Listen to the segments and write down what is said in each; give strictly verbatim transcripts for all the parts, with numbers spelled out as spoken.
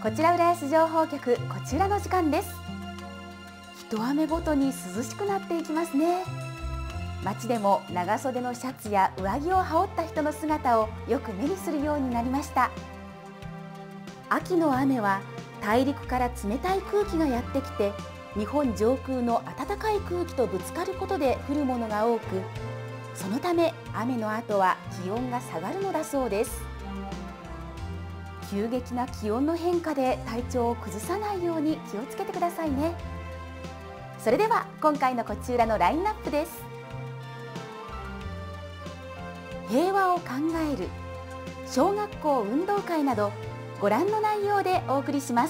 こちら浦安情報局、こちらの時間です。一雨ごとに涼しくなっていきますね。街でも長袖のシャツや上着を羽織った人の姿をよく目にするようになりました。秋の雨は大陸から冷たい空気がやってきて、日本上空の暖かい空気とぶつかることで降るものが多く、そのため雨の後は気温が下がるのだそうです。急激な気温の変化で体調を崩さないように気をつけてくださいね。それでは今回のこちらのラインナップです。平和を考える、小学校運動会などご覧の内容でお送りします。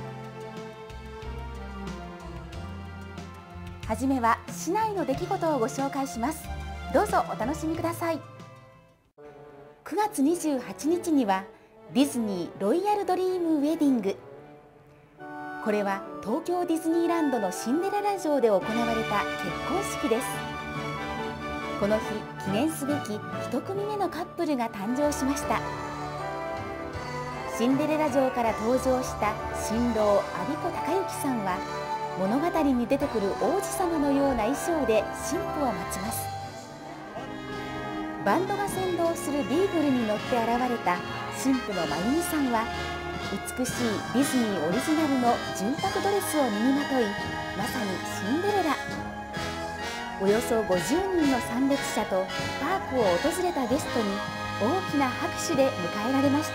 はじめは市内の出来事をご紹介します。どうぞお楽しみください。くがつにじゅうはちにちにはディズニーロイヤルドリームウェディング。これは東京ディズニーランドのシンデレラ城で行われた結婚式です。この日、記念すべき一組目のカップルが誕生しました。シンデレラ城から登場した新郎安孫子孝之さんは、物語に出てくる王子様のような衣装で新婦を待ちます。バンドが先導するビーグルに乗って現れた新婦の真由美さんは、美しいディズニーオリジナルの純白ドレスを身にまとい、まさにシンデレラ。およそごじゅうにんの参列者とパークを訪れたゲストに大きな拍手で迎えられました。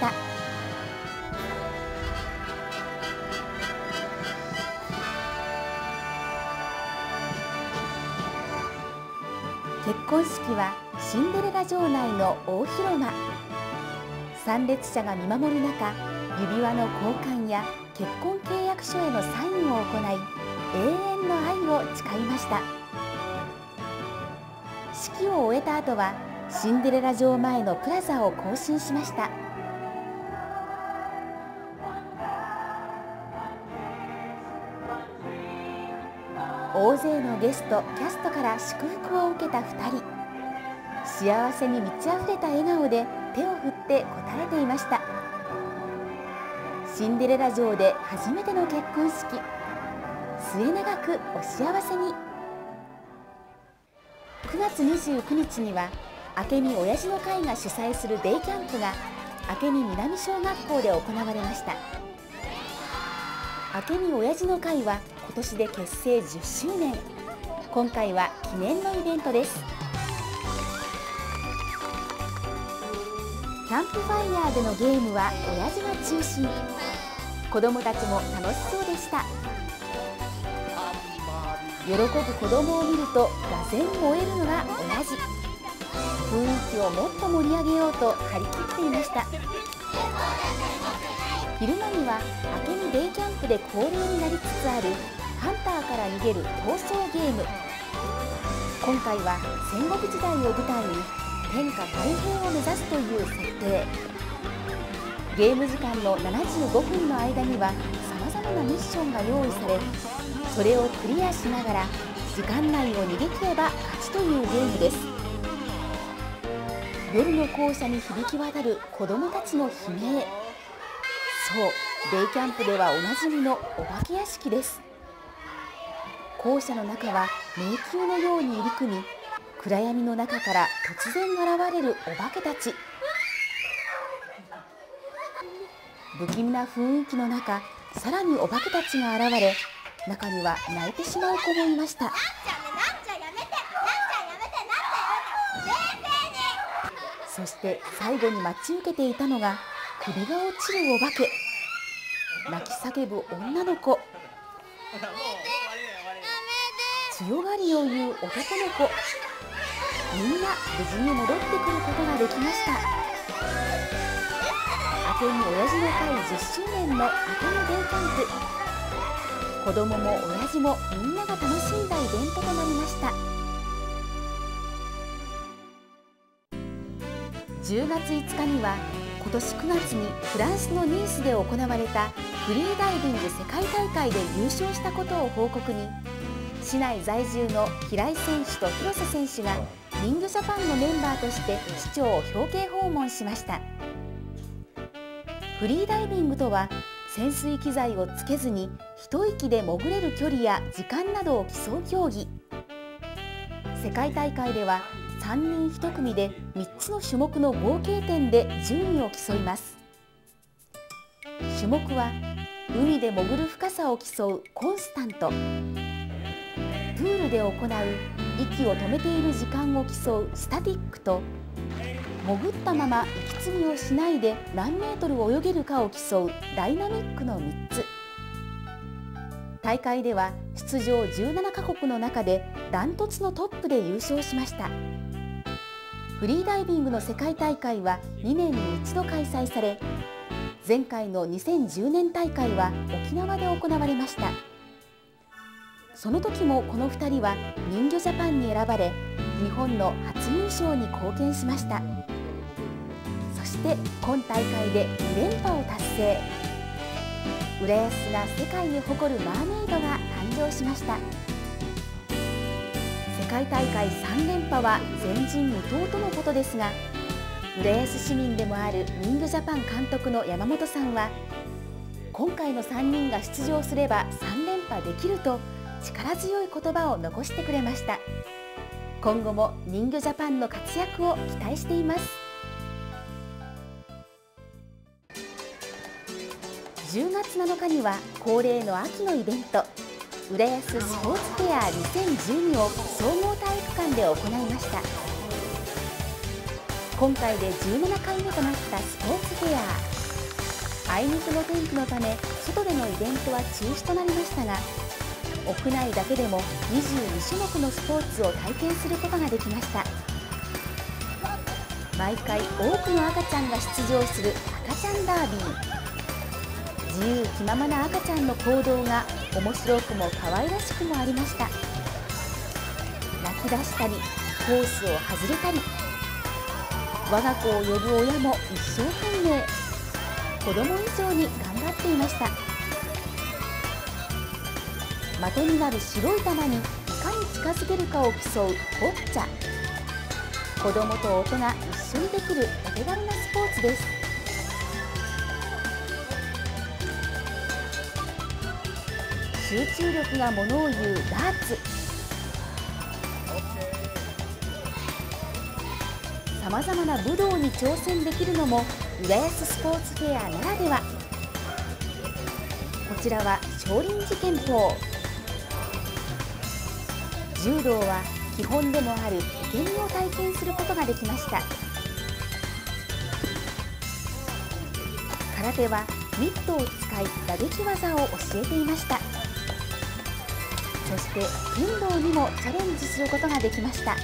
結婚式はシンデレラ城内の大広間。参列者が見守る中、指輪の交換や結婚契約書へのサインを行い、永遠の愛を誓いました。式を終えた後はシンデレラ城前のプラザを行進しました。大勢のゲスト、キャストから祝福を受けたふたり。幸せに満ち溢れた笑顔で手を振って応えていました。シンデレラ城で初めての結婚式。末永くお幸せに。くがつにじゅうくにちには明美親父の会が主催するデイキャンプが明美南小学校で行われました。明美親父の会は今年で結成じゅっしゅうねん。今回は記念のイベントです。キャンプファイヤーでのゲームは親父が中心。子どもたちも楽しそうでした。喜ぶ子どもを見るとがぜん燃えるのが親父。雰囲気をもっと盛り上げようと張り切っていました。昼間には明美デイキャンプで恒例になりつつあるハンターから逃げる逃走ゲーム。今回は戦国時代を舞台に天下太平を目指すという設定。ゲーム時間のななじゅうごふんの間にはさまざまなミッションが用意され、それをクリアしながら時間内を逃げ切れば勝ちというゲームです。夜の校舎に響き渡る子どもたちの悲鳴。そう、デイキャンプではおなじみのお化け屋敷です。校舎の中は迷宮のように入り組み、暗闇の中から突然現れるお化けたち。不気味な雰囲気の中、さらにお化けたちが現れ、中には泣いてしまう子もいました。そして最後に待ち受けていたのが首が落ちるお化け。泣き叫ぶ女の子。強がりを言う男の子。みんな無事に戻ってくることができました。明美親父の会じゅっしゅうねんの明美デイキャンプ。子どもも親父もみんなが楽しんだイベントとなりました。じゅうがついつかには今年くがつにフランスのニースで行われたフリーダイビング世界大会で優勝したことを報告に、市内在住の平井選手と広瀬選手が人魚ジャパンのメンバーとして市長を表敬訪問しました。フリーダイビングとは潜水機材をつけずに一息で潜れる距離や時間などを競う競技。世界大会ではさんにんいち組でみっつの種目の合計点で順位を競います。種目は海で潜る深さを競うコンスタント、プールで行う息を止めている時間を競うスタティックと、潜ったまま息継ぎをしないで何メートル泳げるかを競うダイナミックのみっつ。大会では出場じゅうななカ国の中でダントツのトップで優勝しました。フリーダイビングの世界大会はにねんに一度開催され、前回のにせんじゅうねん大会は沖縄で行われました。その時もこのふたりは人魚ジャパンに選ばれ、日本の初優勝に貢献しました。そして今大会でに連覇を達成。浦安が世界に誇るマーメイドが誕生しました。世界大会さん連覇は前人未到とのことですが、浦安市民でもある人魚ジャパン監督の山本さんは、今回のさんにんが出場すればさん連覇できると力強い言葉を残してくれました。今後も人魚ジャパンの活躍を期待しています。じゅうがつなのかには恒例の秋のイベント、浦安スポーツフェアにせんじゅうにを総合体育館で行いました。今回でじゅうななかいめとなったスポーツフェア。あいにくの天気のため外でのイベントは中止となりましたが、屋内だけでもにじゅうにしゅもくのスポーツを体験することができました。毎回多くの赤ちゃんが出場する赤ちゃんダービー。自由気ままな赤ちゃんの行動が面白くも可愛らしくもありました。泣き出したりコースを外れたり、我が子を呼ぶ親も一生懸命、子供以上に頑張っていました。的になる白い球にいかに近づけるかを競うボッチャ。子供と大人一緒にできるお手軽なスポーツです。集中力がものを言うダーツ。さまざまな武道に挑戦できるのも浦安スポーツフェアならでは。こちらは少林寺拳法。柔道は基本でもある受け身を体験することができました。空手はミットを使い打撃技を教えていました。そして剣道にもチャレンジすることができました。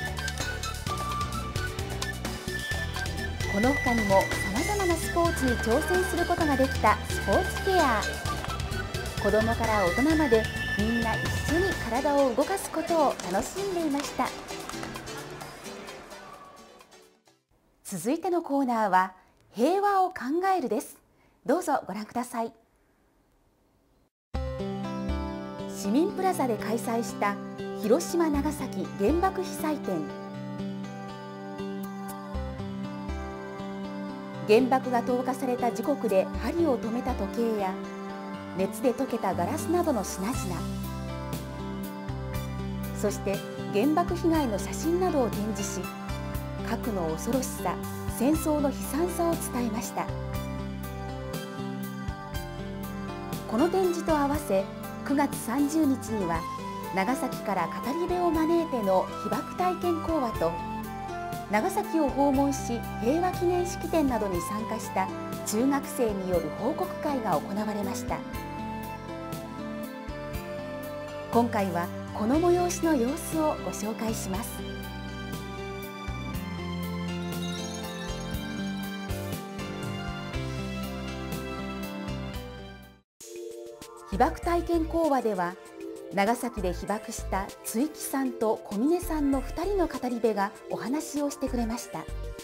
この他にもさまざまなスポーツに挑戦することができたスポーツフェア。子どもから大人までみんな一緒に体を動かすことを楽しんでいました。続いてのコーナーは平和を考えるです。どうぞご覧ください。市民プラザで開催した広島長崎原爆被災展。原爆が投下された時刻で針を止めた時計や熱で溶けたガラスなどの品々、そして原爆被害の写真などを展示し、核の恐ろしさ、戦争の悲惨さを伝えました。この展示と合わせくがつさんじゅうにちには長崎から語り部を招いての被爆体験講話と、長崎を訪問し平和記念式典などに参加した中学生による報告会が行われました。今回はこの催しの様子をご紹介します。被爆体験講話では、長崎で被爆した津木さんと小峰さんのふたりの語り部がお話をしてくれました。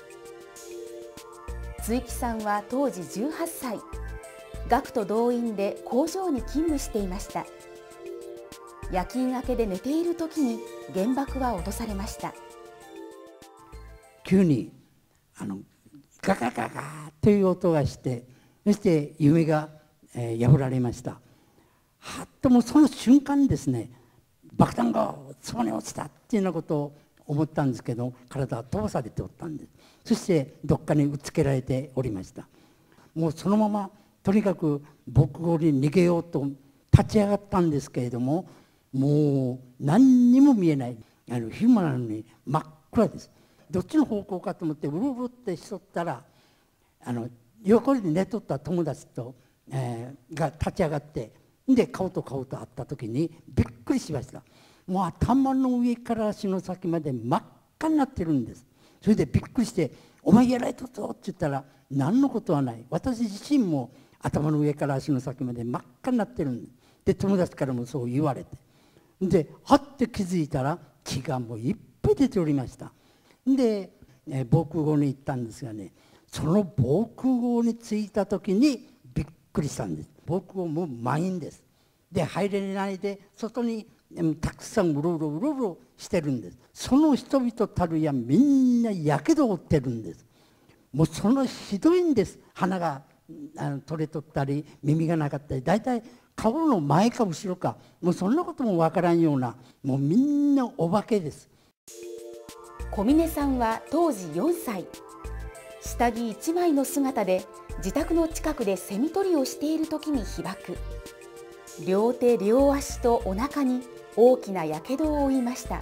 津木さんは当時じゅうはっさい、学徒動員で工場に勤務していました。夜勤明けで寝ている時に原爆は落とされました。 急にあのガガガガという音がして、そして夢がえー破られました。はっともうその瞬間ですね、爆弾がそこに落ちたっていうようなことを思ったんですけど、体は飛ばされておったんです。そしてどっかにうつけられておりました。もうそのままとにかく防空壕に逃げようと立ち上がったんですけれども、もう何にも見えない、あの昼間なのに真っ暗です。どっちの方向かと思ってうろうろってしとったら、あの横に寝とった友達と、えー、が立ち上がって、で顔と顔と会った時にびっくりしました。もう頭の上から足の先まで真っ赤になってるんです。それでびっくりして「お前やられとっぞ」って言ったら「何のことはない、私自身も頭の上から足の先まで真っ赤になってるんです」で友達からもそう言われて、ではって気づいたら血がもういっぱい出ておりました。で、えー、防空壕に行ったんですがね、その防空壕に着いた時にびっくりしたんです。防空壕も満員です。で入れないで外にたくさんうろうろうろうろしてるんです。その人々たるやみんなやけどを負ってるんです。もうそのひどいんです。鼻があの取れとったり耳がなかったり、大体顔の前か後ろか、もうそんなこともわからんような、もうみんなお化けです。 小峰さんは当時よんさい。下着いちまいの姿で自宅の近くでセミ取りをしている時に被爆。両手両足とお腹に大きなやけどを負いました。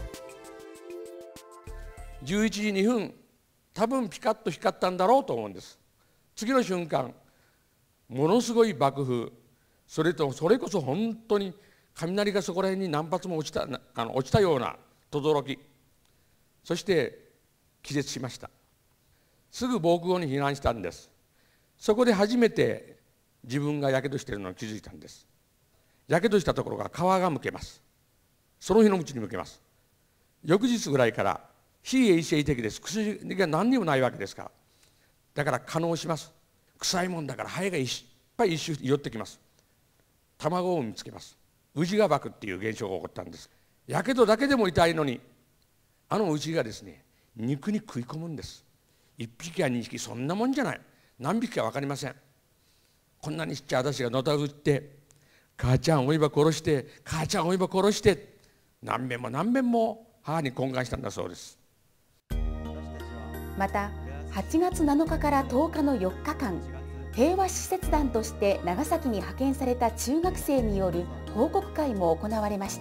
じゅういちじにふん、多分ピカッと光ったんだろうと思うんです。次の瞬間、ものすごい爆風、それとそれこそ本当に雷がそこら辺に何発も落ちた、あの落ちたような轟き、そして気絶しました。すぐ防空壕に避難したんです。そこで初めて自分がやけどしているのに気づいたんです。やけどしたところが皮がむけます。その日のうちにむけます。翌日ぐらいから非衛生的です。薬が何にもないわけですから、だから化膿します。臭いもんだからハエがいっぱい一周寄ってきます。卵を産みつけます。ウジが爆っていう現象が起こったんです。やけどだけでも痛いのに、あのウジがですね、肉に食い込むんです。いっぴきやにひき、そんなもんじゃない、何匹か分かりません。こんなにちっちゃい私がのたぐって「母ちゃんおいば殺して母ちゃんおいば殺して」何遍も何遍も母に懇願したんだそうです。 またはちがつなのかからとおかのよっかかん、平和使節団として長崎に派遣された中学生による報告会も行われました。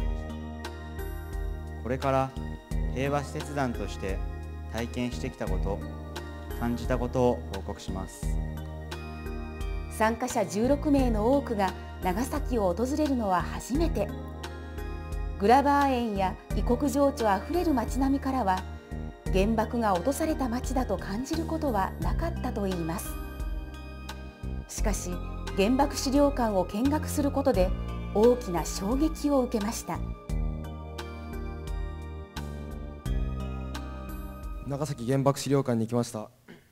これから平和使節団として体験してきたこと、感じたことを報告します。 参加者じゅうろくめいの多くが長崎を訪れるのは初めて。グラバー園や異国情緒あふれる街並みからは、原爆が落とされた街だと感じることはなかったといいます。しかし原爆資料館を見学することで大きな衝撃を受けました。 長崎原爆資料館に来ました。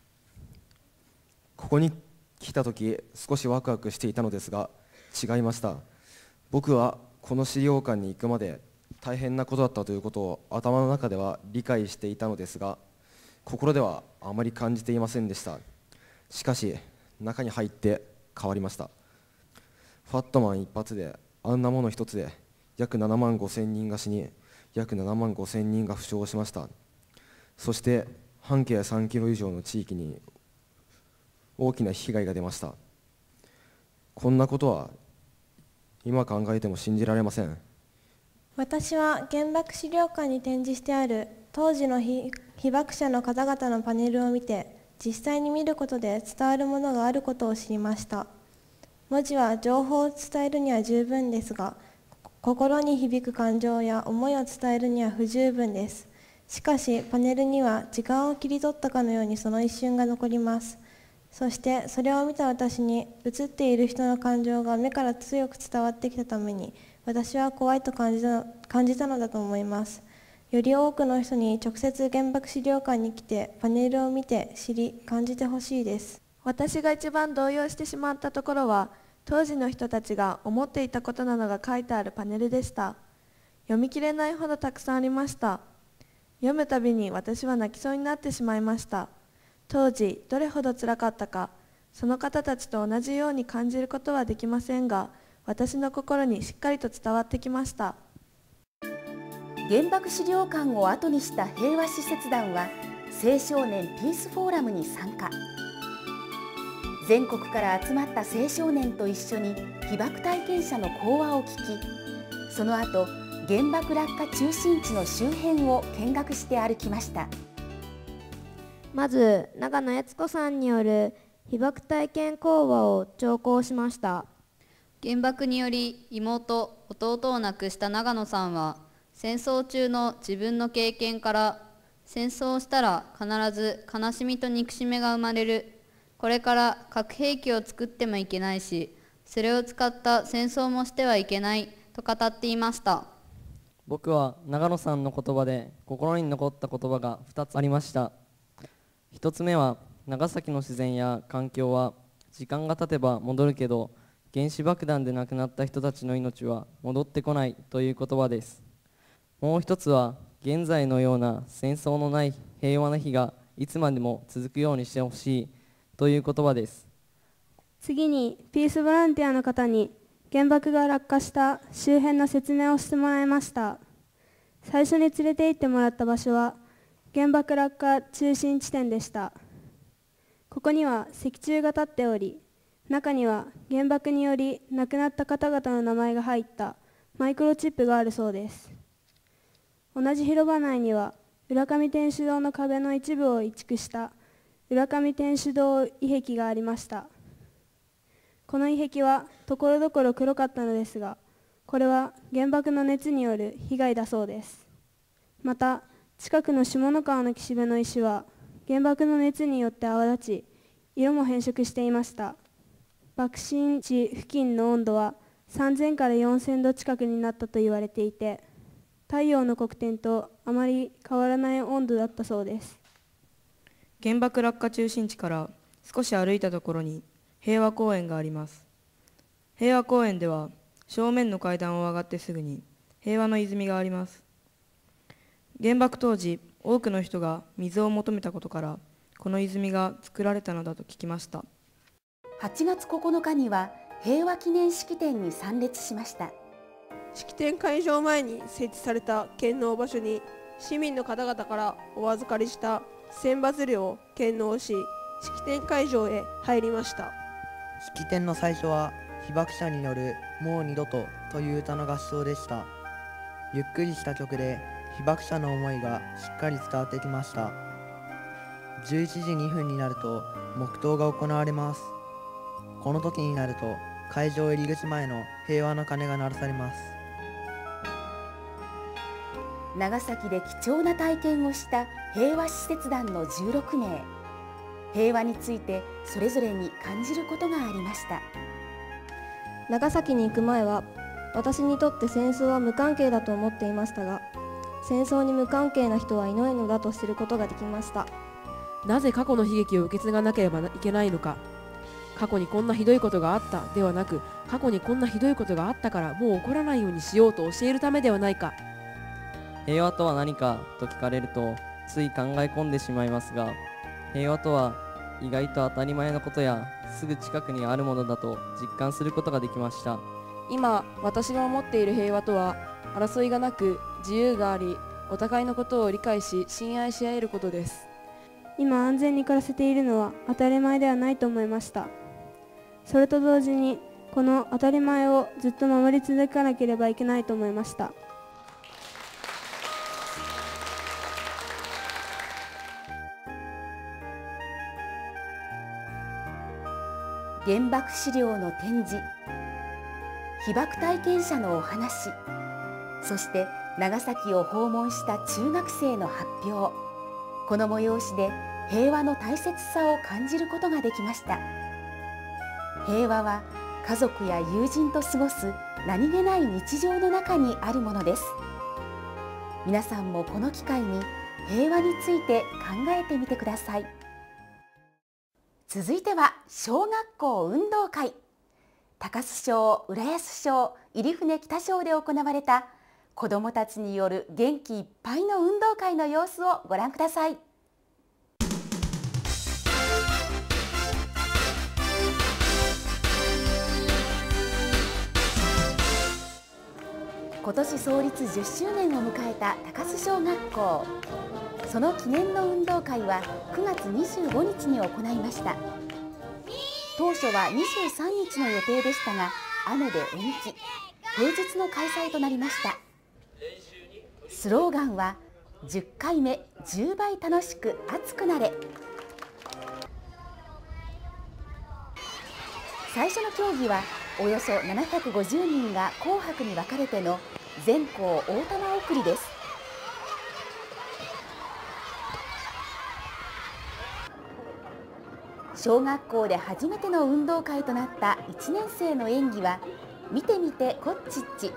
ここに来た時少しワクワクしていたのですが違いました。僕はこの資料館に行くまで大変なことだったということを頭の中では理解していたのですが、心ではあまり感じていませんでした。しかし中に入って変わりました。ファットマン一発で、あんなもの一つで約ななまんごせんにんが死に、約ななまんごせんにんが負傷しました。そして半径さんキロ以上の地域に大きな被害が出ました。こんなことは今考えても信じられません。 私は原爆資料館に展示してある当時の被爆者の方々のパネルを見て、実際に見ることで伝わるものがあることを知りました。文字は情報を伝えるには十分ですが、心に響く感情や思いを伝えるには不十分です。しかしパネルには時間を切り取ったかのようにその一瞬が残ります。そしてそれを見た私に映っている人の感情が目から強く伝わってきたために、私は怖いと感じた、感じたのだと思います。より多くの人に直接原爆資料館に来てパネルを見て知り感じてほしいです。 私が一番動揺してしまったところは、当時の人たちが思っていたことなどが書いてあるパネルでした。読み切れないほどたくさんありました。読むたびに私は泣きそうになってしまいました。当時どれほどつらかったか、 その方たちと同じように感じることはできませんが、私の心にしっかりと伝わってきました。 原爆資料館を後にした平和使節団は青少年ピースフォーラムに参加。全国から集まった青少年と一緒に被爆体験者の講話を聞き、その後原爆落下中心地の周辺を見学して歩きました。 まず長野悦子さんによる被爆体験講話を聴講しました。 原爆により妹、弟を亡くした長野さんは、戦争中の自分の経験から、戦争をしたら必ず悲しみと憎しみが生まれる、これから核兵器を作ってもいけないし、それを使った戦争もしてはいけないと語っていました。 僕は長野さんの言葉で心に残った言葉がふたつありました。ひとつめは、長崎の自然や環境は時間が経てば戻るけど、原子爆弾で亡くなった人たちの命は戻ってこないという言葉です。もう一つは、現在のような戦争のない平和な日がいつまでも続くようにしてほしいという言葉です。 次にピースボランティアの方に原爆が落下した周辺の説明をしてもらいました。最初に連れて行ってもらった場所は原爆落下中心地点でした。ここには石柱が立っており、中には原爆により亡くなった方々の名前が入ったマイクロチップがあるそうです。同じ広場内には浦上天主堂の壁の一部を移築した浦上天主堂遺壁がありました。この遺壁はところどころ黒かったのですが、これは原爆の熱による被害だそうです。また近くの下の川の岸辺の石は原爆の熱によって泡立ち、色も変色していました。爆心地付近の温度はさんぜんからよんせんど近くになったと言われていて、太陽の黒点とあまり変わらない温度だったそうです。 原爆落下中心地から少し歩いたところに平和公園があります。平和公園では正面の階段を上がってすぐに平和の泉があります。原爆当時、多くの人が水を求めたことからこの泉が作られたのだと聞きました。 はちがつここのかには平和記念式典に参列しました。 式典会場前に設置された献納場所に市民の方々からお預かりした千羽鶴を献納し、式典会場へ入りました。 式典の最初は被爆者によるもう二度とという歌の合唱でした。ゆっくりした曲で被爆者の思いがしっかり伝わってきました。じゅういちじにふんになると黙祷が行われます。この時になると会場入り口前の平和の鐘が鳴らされます。 長崎で貴重な体験をした平和使節団のじゅうろくめい。平和についてそれぞれに感じることがありました。 長崎に行く前は私にとって戦争は無関係だと思っていましたが、戦争に無関係な人はいないのだと知ることができました。 なぜ過去の悲劇を受け継がなければいけないのか。過去にこんなひどいことがあったではなく、過去にこんなひどいことがあったからもう起こらないようにしようと教えるためではないか。 平和とは何かと聞かれるとつい考え込んでしまいますが、平和とは意外と当たり前のことやすぐ近くにあるものだと実感することができました。 今私が思っている平和とは、争いがなく自由があり、お互いのことを理解し信頼し合えることです。 今安全に暮らせているのは当たり前ではないと思いました。それと同時にこの当たり前をずっと守り続けなければいけないと思いました。 原爆資料の展示、被爆体験者のお話、そして長崎を訪問した中学生の発表。この催しで平和の大切さを感じることができました。平和は家族や友人と過ごす何気ない日常の中にあるものです。皆さんもこの機会に平和について考えてみてください。続いては小学校運動会。高須小、浦安小、入船北小で行われた子どもたちによる元気いっぱいの運動会の様子をご覧ください。 今年創立じゅっしゅうねんを迎えた高須小学校。その記念の運動会はくがつにじゅうごにちに行いました。当初はにじゅうさんにちの予定でしたが、雨で延期、平日の開催となりました。スローガンはじゅっかいめじゅうばい楽しく熱くなれ。最初の競技はおよそななひゃくごじゅうにんが紅白に分かれての全校大玉送りです。小学校で初めての運動会となったいちねんせいの演技は見てみてこっちっち。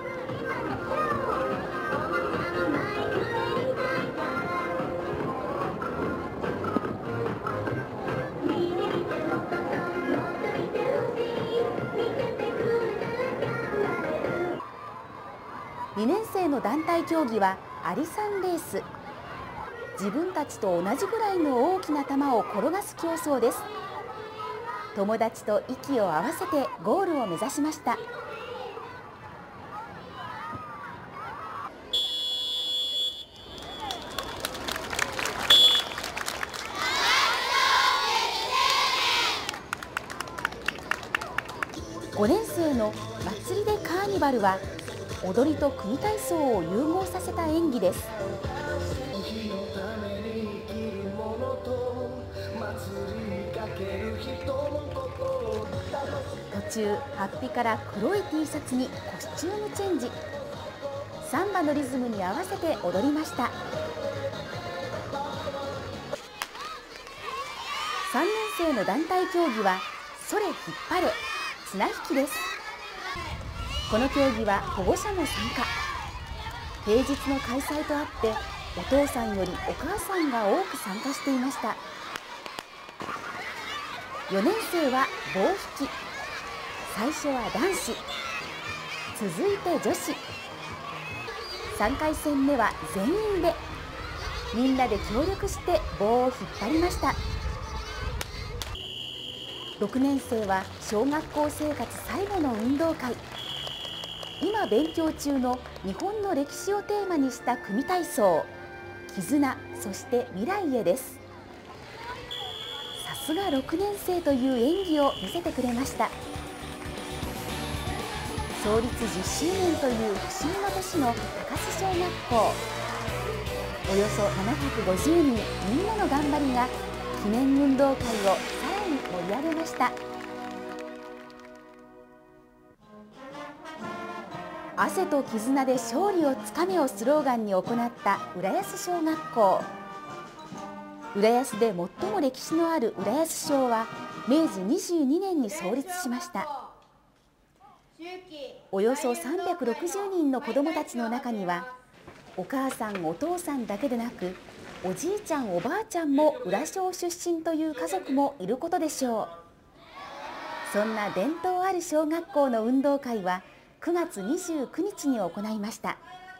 にねんせいの団体競技はアリさんレース。自分たちと同じぐらいの大きな球を転がす競争です。友達と息を合わせてゴールを目指しました。ごねんせいの祭りでカーニバルは踊りと組体操を融合させた演技です。途中、ハッピから黒い T シャツにコスチュームチェンジ。サンバのリズムに合わせて踊りました。さんねんせいの団体競技はそれ引っ張れ綱引きです。この競技は保護者も参加。平日の開催とあってお父さんよりお母さんが多く参加していました。よねんせいは棒引き、最初は男子、続いて女子。さんかいせんめは全員でみんなで協力して棒を引っ張りました。ろくねんせいは小学校生活最後の運動会。今勉強中の日本の歴史をテーマにした組体操、絆、そして未来へです。さすがろくねんせいという演技を見せてくれました。創立じゅっしゅうねんという節目の年の高須小学校。およそななひゃくごじゅうにんみんなの頑張りが記念運動会をさらに盛り上げました。汗と絆で勝利をつかめをスローガンに行った浦安小学校。浦安で最も歴史のある浦安小はめいじにじゅうにねんに創立しました。およそさんびゃくろくじゅうにんの子どもたちの中にはお母さんお父さんだけでなくおじいちゃんおばあちゃんも浦小出身という家族もいることでしょう。そんな伝統ある小学校の運動会はくがつにじゅうくにちに行いました。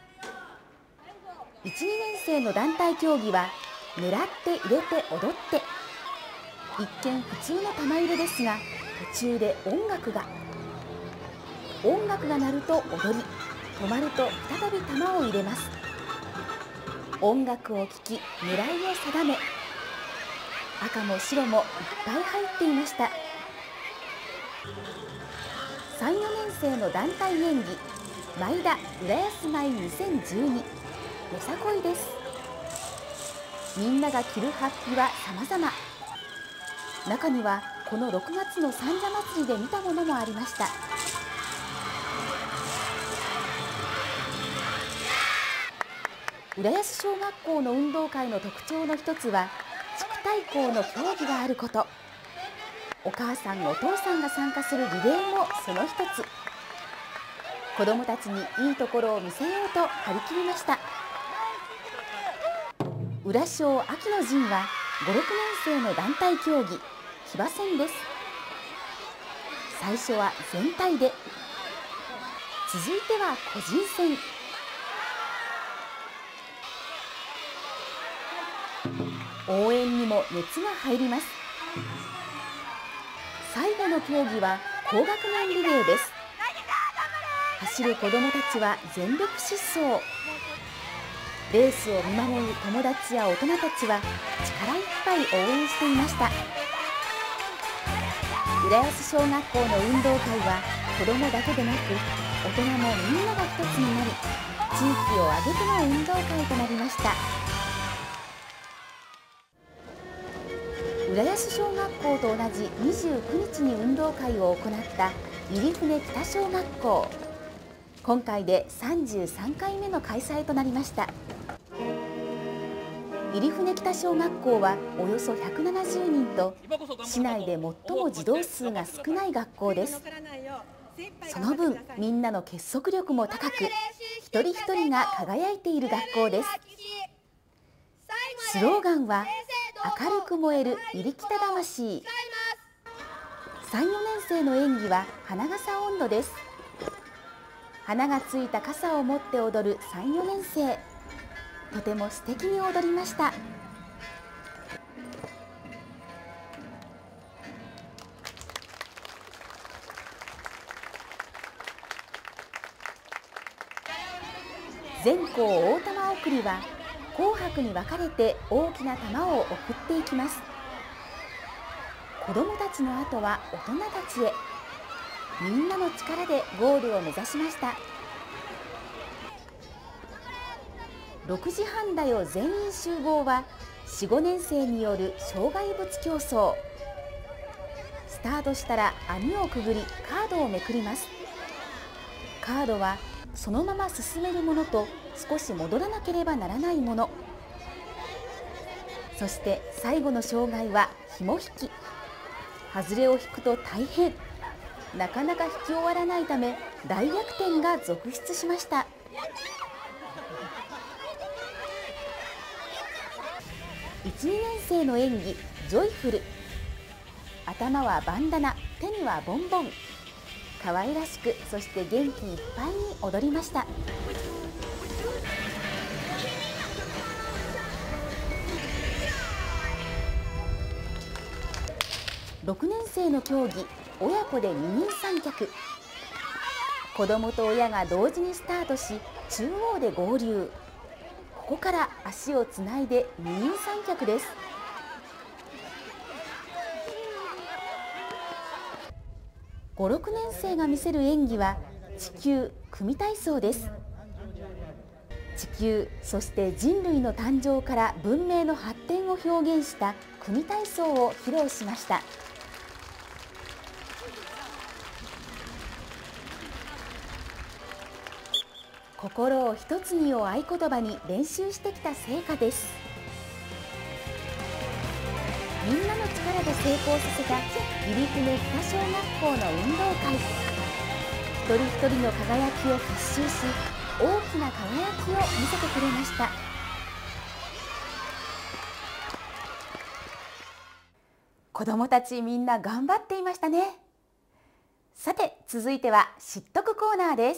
いち、にねんせいの団体競技は狙って入れて踊って。一見普通の玉入れですが途中で音楽が音楽が鳴ると踊り、止まると再び玉を入れます。音楽を聴き狙いを定め、赤も白もいっぱい入っていました。さん、よねんせいの団体演技、舞田浦安舞にせんじゅうに、よさこいです。みんなが着る法被は様々。中にはこのろくがつの三社祭りで見たものもありました。浦安小学校の運動会の特徴の一つは地区対抗の競技があること。お母さんお父さんが参加するリレーもその一つ。子どもたちにいいところを見せようと張り切りました。浦小秋の陣はご、ろくねんせいの団体競技騎馬戦です。最初は全体で、続いては個人戦。応援にも熱が入ります。最後の競技は高学年リレーです。 走る子どもたちは全力疾走。レースを見守る友達や大人たちは力いっぱい応援していました。浦安小学校の運動会は子どもだけでなく大人もみんなが一つになり、地域を挙げての運動会となりました。浦安小学校と同じにじゅうくにちに運動会を行った入船北小学校。今回でさんじゅうさんかいめの開催となりました。入船北小学校はおよそひゃくななじゅうにんと市内で最も児童数が少ない学校です。その分みんなの結束力も高く、一人一人が輝いている学校です。スローガンは明るく燃える入北魂。さん、よねん生の演技は花笠音頭です。花がついた傘を持って踊るさん、よねん生、とても素敵に踊りました。全校大玉送りは紅白に分かれて大きな玉を送っていきます。子どもたちの後は大人たちへ。みんなの力でゴールを目指しました。ろくじはんだよ全員集合はよん、ごねん生による障害物競争。スタートしたら網をくぐりカードをめくります。カードはそのまま進めるものと少し戻らなければならないもの。そして最後の障害は紐引き。外れを引くと大変。なかなか引き終わらないため大逆転が続出しました。いち、にねん生の演技ジョイフル。頭はバンダナ、手にはボンボン。可愛らしく、そして元気いっぱいに踊りました。ろくねん生の競技親子で二人三脚。子どもと親が同時にスタートし中央で合流。ここから足をつないで二人三脚です。ご、ろくねん生が見せる演技は地球組体操です。地球、そして人類の誕生から文明の発展を表現した組体操を披露しました。心を一つにを合言葉に練習してきた成果です。みんなの力で成功させた入船北小学校の運動会。一人一人の輝きを結集し、大きな輝きを見せてくれました。子どもたちみんな頑張っていましたね。さて続いては知っとくコーナーです。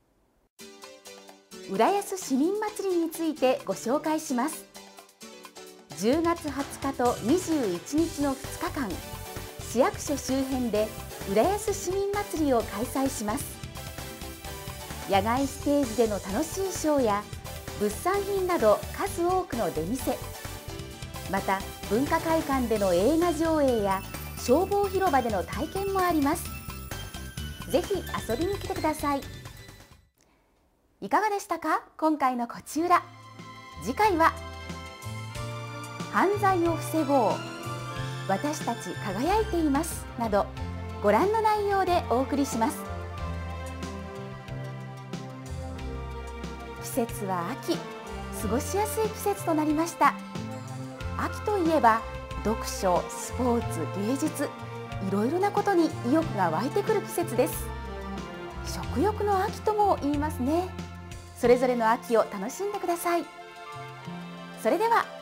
浦安市民祭りについてご紹介します。じゅうがつはつかとにじゅういちにちのふつかかん、市役所周辺で浦安市民祭りを開催します。野外ステージでの楽しいショーや物産品など数多くの出店、また文化会館での映画上映や消防広場での体験もあります。ぜひ遊びに来てください。いかがでしたか？今回のこちうら。次回は犯罪を防ごう、私たち輝いていますなどご覧の内容でお送りします。季節は秋、過ごしやすい季節となりました。秋といえば読書、スポーツ、芸術、いろいろなことに意欲が湧いてくる季節です。食欲の秋とも言いますね。それぞれの秋を楽しんでください。それでは